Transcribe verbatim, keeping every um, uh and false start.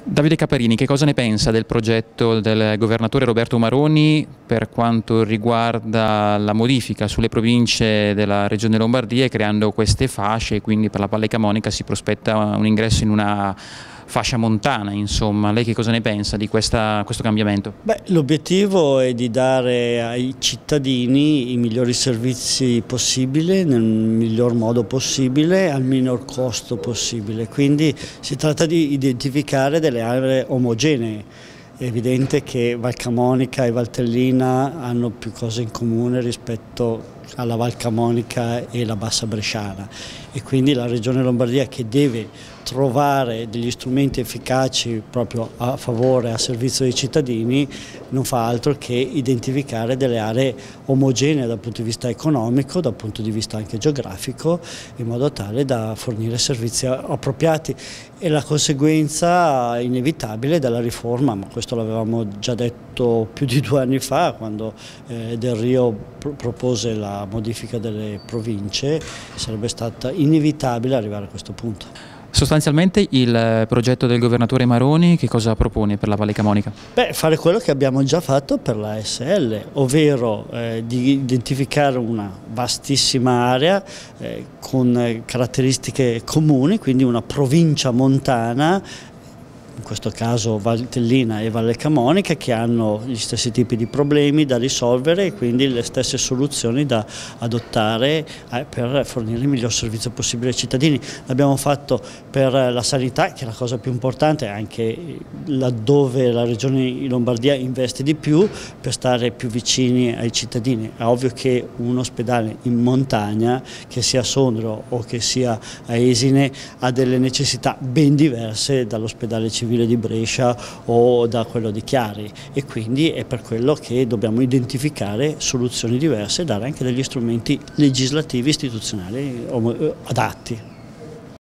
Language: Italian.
Davide Caparini, che cosa ne pensa del progetto del governatore Roberto Maroni per quanto riguarda la modifica sulle province della Regione Lombardia, creando queste fasce, e quindi per la Valle Camonica si prospetta un ingresso in una fascia montana, insomma. Lei che cosa ne pensa di questa, questo cambiamento? Beh, l'obiettivo è di dare ai cittadini i migliori servizi possibili, nel miglior modo possibile, al minor costo possibile. Quindi si tratta di identificare delle aree omogenee. È evidente che Val Camonica e Valtellina hanno più cose in comune rispetto alla Val Camonica e la Bassa Bresciana, e quindi la Regione Lombardia, che deve trovare degli strumenti efficaci proprio a favore, a servizio dei cittadini, non fa altro che identificare delle aree omogenee dal punto di vista economico, dal punto di vista anche geografico, in modo tale da fornire servizi appropriati. E la conseguenza inevitabile della riforma, ma questo l'avevamo già detto più di due anni fa, quando eh, Del Rio pro propose la modifica delle province, sarebbe stata inevitabile arrivare a questo punto. Sostanzialmente il progetto del governatore Maroni che cosa propone per la Valle Camonica? Beh, fare quello che abbiamo già fatto per la A S L, ovvero eh, di identificare una vastissima area eh, con caratteristiche comuni, quindi una provincia montana, in questo caso Valtellina e Valle Camonica, che hanno gli stessi tipi di problemi da risolvere e quindi le stesse soluzioni da adottare per fornire il miglior servizio possibile ai cittadini. L'abbiamo fatto per la sanità, che è la cosa più importante, anche laddove la Regione Lombardia investe di più, per stare più vicini ai cittadini. È ovvio che un ospedale in montagna, che sia a Sondrio o che sia a Esine, ha delle necessità ben diverse dall'ospedale civile di Brescia o da quello di Chiari, e quindi è per quello che dobbiamo identificare soluzioni diverse e dare anche degli strumenti legislativi istituzionali adatti.